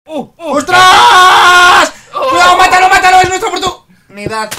¡Ostras! ¡Cuidado, mátalo, mátalo! ¡Es nuestra oportunidad!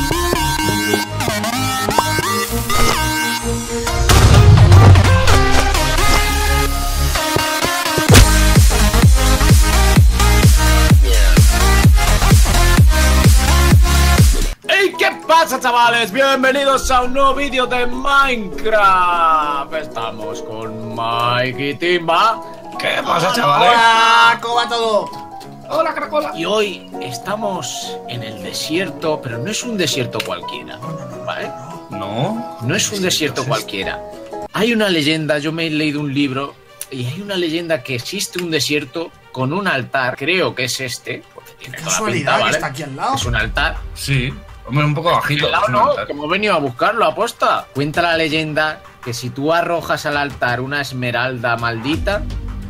¿Qué pasa, chavales? Bienvenidos a un nuevo vídeo de Minecraft. Estamos con Mike y Timba. ¿Qué pasa, chavales? ¡Hola! ¿Cómo va todo? Hola, caracola. Y hoy estamos en el desierto, pero no es un desierto cualquiera, ¿vale? No es un desierto cualquiera. Hay una leyenda, yo me he leído un libro y hay una leyenda que existe un desierto con un altar. Creo que es este, porque tiene Qué toda la casualidad, pinta, que ¿vale? está aquí al lado. Es un altar. Sí, hombre, un poco bajito. Al lado es un no, altar. que hemos venido a buscarlo, aposta. Cuenta la leyenda que si tú arrojas al altar una esmeralda maldita,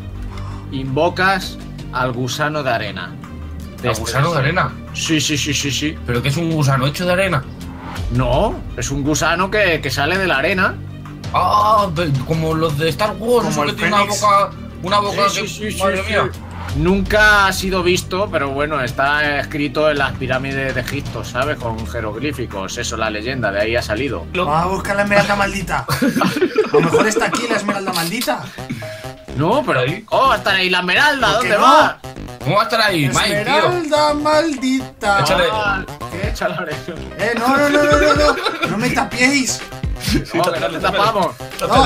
invocas al gusano de arena. ¿El gusano de arena? Sí. ¿Pero qué es un gusano hecho de arena? No, es un gusano que sale de la arena. Ah, como los de Star Wars, Como eso el que tiene Fénix. una boca Sí, que... sí, madre mía. Nunca ha sido visto, pero bueno, está escrito en las pirámides de Egipto, ¿sabes? Con jeroglíficos, eso, la leyenda, de ahí ha salido. Vamos a buscar la esmeralda maldita. A lo mejor está aquí la esmeralda maldita. No, pero Ahí. ¿cómo va a estar ahí la esmeralda? ¿Por qué ¿Dónde no? va? ¿Cómo va a estar ahí, Mike, tío? Esmeralda maldita. Échale. ¿Qué? Échale arena. No. No me tapiéis. No, que no te tapamos. No,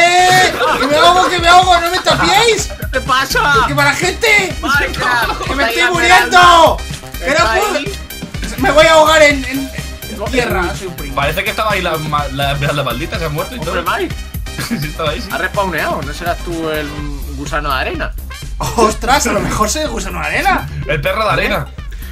que me ahogo, no me tapiéis. ¿Qué te pasa? ¡Que para gente! Minecraft, ¡Que me está ahí estoy la muriendo! ¡Que Está no ahí. puedo! Me voy a ahogar en tierra, soy un primo. Parece que estaba ahí la esmeralda maldita, se ha muerto y todo. Hombre, Mike, Sí, estaba ahí, sí. has respawneado, ¿no serás tú el gusano de arena? ¡Ostras! A lo mejor soy el gusano de arena. El perro de arena.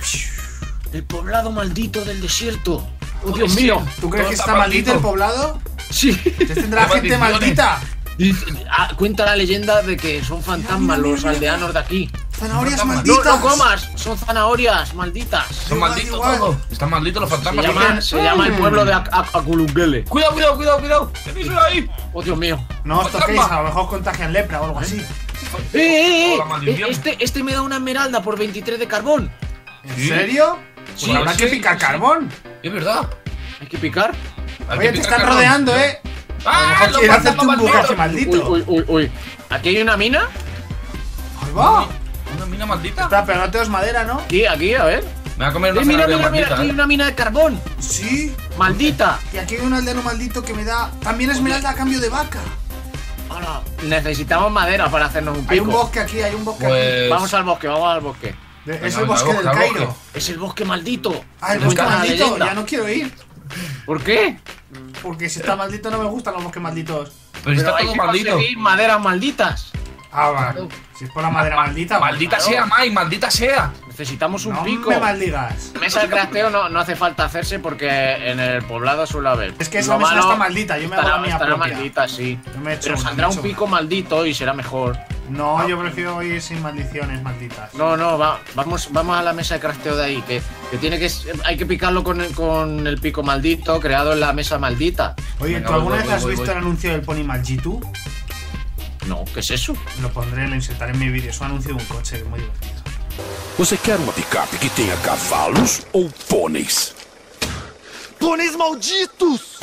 El poblado maldito del desierto. ¡Oh, Dios Dios mío! ¿Tú crees Todo que está está maldito maldito. el poblado? Sí. ¿Te tendrá Qué gente maldiciones. maldita? Cuenta la leyenda de que son fantasmas Mira, los aldeanos de aquí. ¡Zanahorias Fantasmas. No, malditas! no comas, son zanahorias malditas. Son Igual, malditos igual. todos. Están malditos los fantasmas. Se llama el pueblo de Akulungele. Cuidado. ¿Qué hizo ahí? ¡Oh, Dios mío! No os toquéis, Fantasma. a lo mejor contagian lepra o algo así. Hola, maldición. Este me da una esmeralda por 23 de carbón. ¿En ¿Sí? serio? Pues Sí, habrá que sí, picar sí. carbón. Es verdad. Hay que picar. Hay Oye, que te picar están carbón. rodeando, ¿eh? A lo ¡Ah! mejor los quieren hacerte un fantasmas bucaque malditos. maldito. Uy. ¿Aquí hay una mina? Ahí va. ¿Una mina maldita? Espera, pero no te os madera, ¿no? Aquí, a ver. Me va a comer una Mira, zanahoria aquí maldita, hay ¿eh? una mina de carbón. Sí. Maldita. Y aquí hay un aldeano maldito que me da también esmeralda a cambio de vaca. Hola. Necesitamos madera para hacernos un Hay un pico. bosque aquí, hay un bosque aquí. Pues... Vamos al bosque. Es venga, el venga, bosque del al bosque. Cairo. Es el bosque maldito. Ah, el Me bosque cuenta la maldito. leyenda. Ya no quiero ir. ¿Por qué? Porque si está maldito no me gustan los bosques malditos. Pero está hay todo que maldito. conseguir maderas malditas. Ah, vale. Si es por la madera maldita. pues Maldita claro. sea, Mike, maldita sea. Necesitamos un No pico. me maldigas. Mesa de crafteo no hace falta hacerse porque en el poblado suele haber. Es que esa Lo mesa malo está maldita, yo me hago la mía estará propia. maldita, sí. Yo me he hecho Pero una, saldrá me he un hecho pico maldito y será mejor. No, yo prefiero ir sin maldiciones malditas. No, vamos a la mesa de crafteo de ahí, que hay que picarlo con el pico maldito creado en la mesa maldita. Oye, Venga, ¿tú alguna voy, vez has voy, visto voy. el anuncio del Pony Maljitu? No, ¿qué es eso? Lo pondré, lo insertaré en mi vídeo. Es un anuncio de un coche muy divertido. Você quer uma picape que tenha cavalos ou pôneis? Pôneis malditos!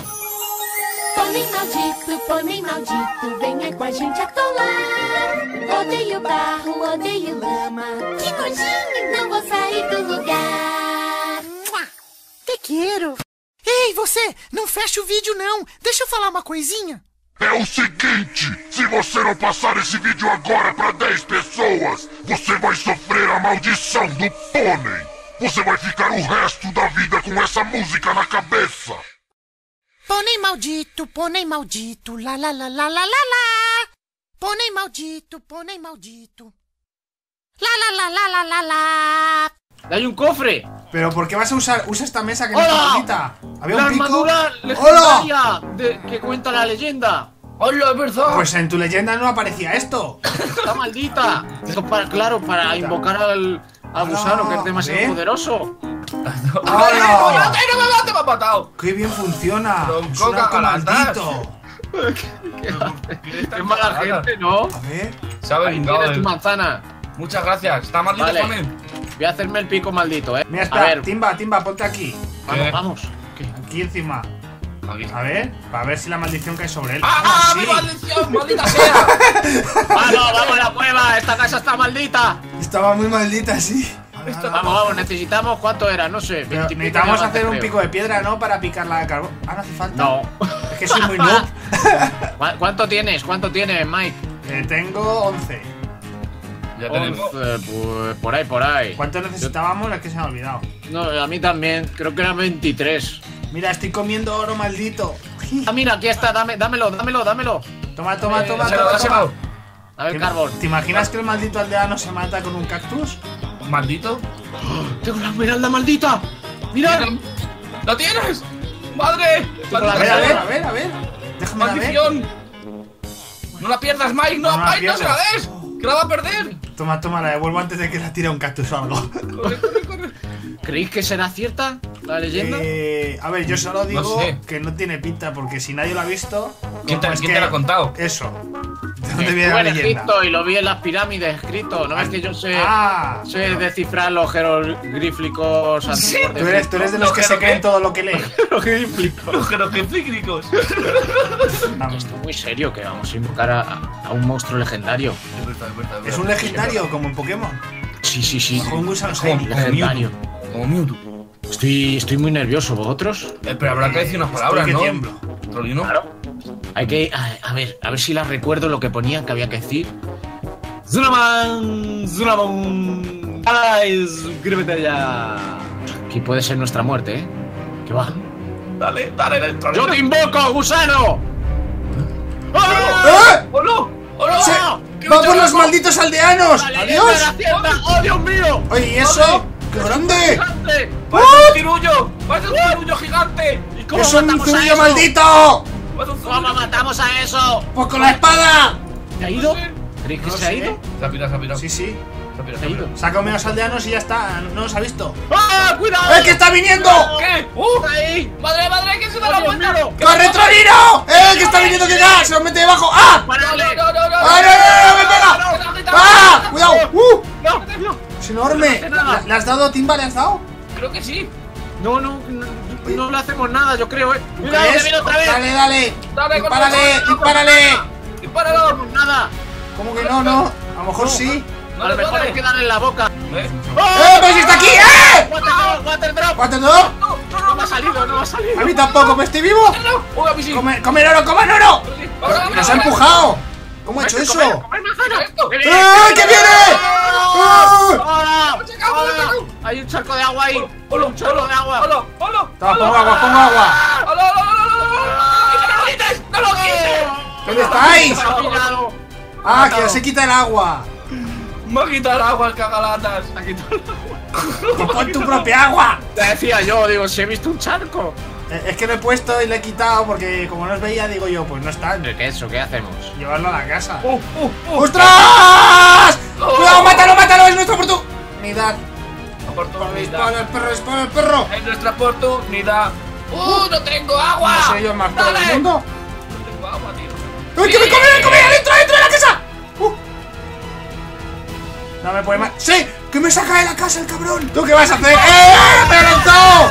Pônei maldito, venha com a gente atolar. Odeio barro, odeio lama. Que nojinho, não vou sair do lugar. Te quero! Ei, você! Não fecha o vídeo, não! Deixa eu falar uma coisinha! É o seguinte, se você não passar esse vídeo agora para 10 pessoas, você vai sofrer a maldição do pônei. Você vai ficar o resto da vida com essa música na cabeça. Pônei maldito, lá lá lá lá lá lá lá! Pônei maldito! Lá lá lá lá lá lá lá! ¡Hay un cofre! Pero ¿por qué vas a usar? Usa esta mesa que no es ¡Hola! maldita. Había ¡La un pico. armadura ¡Hola! legendaria que cuenta la leyenda! ¡Hola, es verdad! Pues en tu leyenda no aparecía esto. ¡Está maldita! Esto para invocar al gusano, que es demasiado ¿eh? poderoso. ¡Hola! ¡Te me ha matado! ¡Qué bien funciona! Con Es un coca arco galantas. maldito. ¡Qué mala gente, ¿no! A ver. Se ha Ahí vengado tienes tu del... manzana. Muchas gracias. Está maldito Vale. también. Voy a hacerme el pico maldito, Mira, A espera, ver, Timba, ponte aquí. vamos, vamos. Aquí encima. Aquí. A ver, para ver si la maldición cae sobre él. ¡Ah, sí. mi maldición! ¡Maldita sea! Vamos a la cueva. Esta casa está maldita. Estaba muy maldita, sí. Vamos, necesitamos, ¿cuánto era? No sé. Pero 20 y pico necesitamos diamantes, hacer un creo. pico de piedra, ¿no? Para picar la de carbón. Ah, no hace falta. No. Es que soy muy noob. ¿Cuánto tienes? ¿Cuánto tienes, Mike? Tengo 11. Ya tenemos. 11, pues por ahí. ¿Cuánto necesitábamos? Es que se me ha olvidado. No, a mí también. Creo que eran 23. Mira, estoy comiendo oro maldito. Ah, mira, aquí está. Dámelo. Toma. Dáselo. A ver, carbón. ¿Te imaginas que el maldito aldeano se mata con un cactus? ¿Maldito? Tengo la esmeralda maldita. Mira. ¡La tienes! ¡Madre! Tengo la A ¡Maldita ver, sea! a ver. Déjame ver. ¡Maldición! ¡No la pierdas, Mike! ¡No, No la Mike! ¡No se la pierdas. des! ¡Que la va a perder! Toma, la devuelvo antes de que la tire un cactus o algo. Corre. ¿Creéis que será cierta la leyenda? A ver, yo solo digo No sé. que no tiene pinta, porque si nadie lo ha visto. ¿Quién te, pues quién que- te lo ha contado? Eso. ¿De dónde viene Estuve la en leyenda? Egipto y lo vi en las pirámides escrito. ¿No es que yo sé Pero descifrar los jeroglíficos antiguos de tú eres de los ¿Lo que que se no creen qué? todo lo que lee. jeroglíficos? Los jeroglíficos. Esto es muy serio, que vamos a invocar a un monstruo legendario. Es un legendario, como en Pokémon. Sí. Con un gusano Como shiny. Legendario. Como Mewtwo. Estoy muy nervioso, ¿vosotros? Pero habrá que decir unas palabras, Estoy que ¿no? tiemblo. Trolino. Hay que. A ver si las recuerdo lo que ponía que había que decir. Zunaman. ¡Ay, suscríbete ya! Aquí puede ser nuestra muerte, ¿eh? ¿Qué va? Dale, Trolino. ¡Yo te invoco, gusano! ¡Eh! ¡Hola! ¡Hola! ¡Se- ¡Qué ¡Va por bicho los loco! malditos aldeanos! ¡La leyenda de ¡Adiós! la Hacienda! ¡Oh, Dios mío! Oye, ¿y eso? ¡Qué grande! ¡Gigante! ¡Parece un tirullo! ¡Parece un tirullo gigante! ¿Y cómo ¡Es un matamos a zurullo eso? maldito! ¡Parece un ¿Cómo zurullo! matamos a eso? ¡Pues con la espada! ¿Se ha ido? ¿Creéis que No se ha sé. ido? Se ha pirado. Sí. Se ha Se ha ido. Se ha comido a los aldeanos y ya está. No los ha visto. ¡Ah, cuidado! ¡Eh, que está viniendo! ¿Qué? ¡Está ahí! ¡Madre! ¿Quién se da la ¡Oh, Dios vuelta? mío! ¡Corre, Trolino! ¡Que está viniendo que ya! ¡Se lo mete debajo! ¡Ah! ¡Parale! ¡No! ¡Ah, no, me pega! ¡Ah! ¡Cuidado! ¡No! ¡Es enorme! nada. ¿Le has dado, Timba? ¿Le has dado? Creo que sí. No le hacemos nada, yo creo, ¿eh? ¿Tú ¡Cuidado, crees? que viene otra vez! Dale. Dale, ¡Dispárale! con- ¡Dispárale! ¡No ¡Dispáralo! hacemos nada! ¿Cómo que no? A lo mejor sí. A lo mejor hay que darle en la boca. ¿Eh? ¡Pero si está aquí! ¡Eh! ¡Water drop! ¿Cuánto no? No me ha salido. A mí tampoco, ¿me estoy vivo? ¡No! ¡Uy, a mí sí! ¡Comer oro, comer oro! ¡Vamos, ¡Nos ha empujado! ¿Cómo ha hecho eso? esto! ¡Eh, que viene! ¡Eh! ¡Hola! Hay un charco de agua ahí. Un charco de agua. ¡Hola! Toma, pongo agua. ¡No lo quites! ¡No lo quites! ¿Dónde estáis? Ha pillado. ¡Ah, que se quita el agua! ¡Me va a quitar agua el cagalatas! ¡Pues pon tu propia agua! Te decía yo, digo, si he visto un charco. Es que lo he puesto y lo he quitado porque como no os veía, digo yo, pues no están. ¿Qué es eso? ¿Qué hacemos? Llevarlo a la casa. ¡Oh! ¡Ostras! ¡Cuidado, mátalo! ¡Es nuestra oportunidad! Oportunidad. ¡Dispara el perro! Es nuestra oportunidad. ¡No tengo agua! No soy yo el más pro Dale. del mundo. No tengo agua, tío. ¡Ay, que me come! ¡Dentro de la casa! No me puede más. ¡Sí! ¡Que me saca de la casa el cabrón! ¿Tú qué vas a hacer? ¡Me ha lanzado!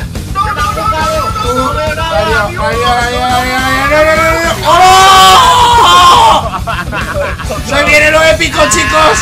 ¡Oh! ¡Se viene lo épico, chicos!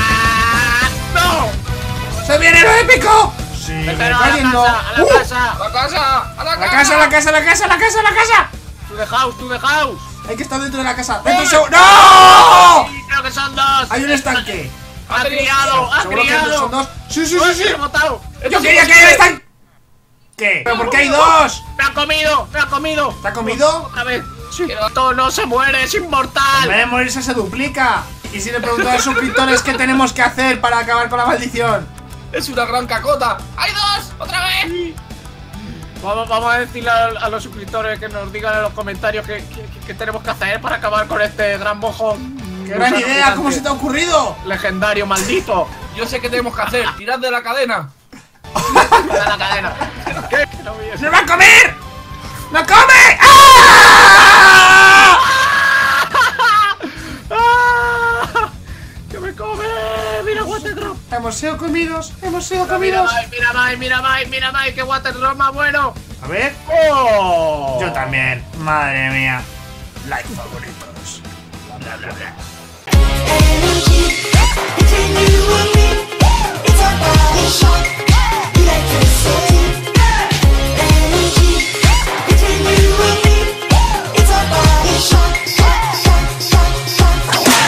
¡No! ¡Se viene lo épico! Sí, me Vete está a yendo. la casa, ¡A la casa! ¡A la ¡La casa! casa! To the house. Hay que estar dentro de la casa. ¡No! Sí, creo que son dos. Hay un estanque. Ha criado. ¿Seguro que son dos? Sí. Me he matado. Yo quería que haya un estanque. ¿Qué? ¿Pero por qué hay dos? Me ha comido. ¿Te ha comido? Otra vez. Sí. Esto no se muere, es En inmortal. vez de morirse se duplica. Y si le pregunto a los suscriptores qué tenemos que hacer para acabar con la maldición. ¡Es una gran cacota! ¡Hay dos! ¡Otra vez! Vamos a decirle a los suscriptores que nos digan en los comentarios qué tenemos que hacer para acabar con este gran mojón. ¡Qué gran idea! ¿Cómo se te ha ocurrido? Legendario, maldito. Yo sé qué tenemos que hacer. ¡Tirad de la cadena! De la cadena. ¿Qué? No vi eso. ¡Se va a comer! ¡Lo come! ¡Ah! ¡Ah! ¡Que me come! ¡Mira, Water Hemos sido comidos. Hemos sido Mira, comidos. mira, Mike, qué waterrol más bueno. A ver. ¡Oh! Yo también. Madre mía. Like favoritos. Bla, bla, bla.